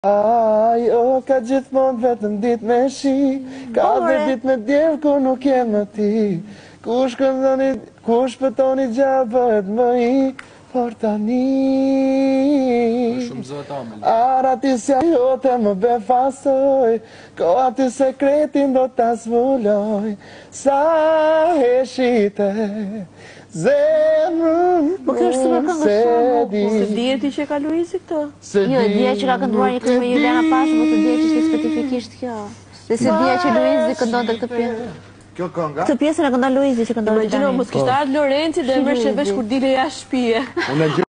Ajo ka gjithmonë vetëm dit me shi, ka dhe dit me djerë ku nuk jem më ti. Kush pëtoni gjallë bëhet më i, por tani arati si ajote më befasoj, ko aty sekretin do ta zbuloj. Sa e shite zemrën Po kjo është super këngë shumë. Se dieti që ka Luizi këtë? Jo, dje që ka kënduar një këngë me Juliana Pashë, po të dje që ishte specifikisht kjo. Dhe se dje që Luizi këndonte këtë pjesë. Kjo kënga? Këtë pjesën e këndon Luizi që këndon Juliana. Imagjino, mos kishte ardhur Lorenci dhe e mërshë vesh kur dile jashtë shtëpie.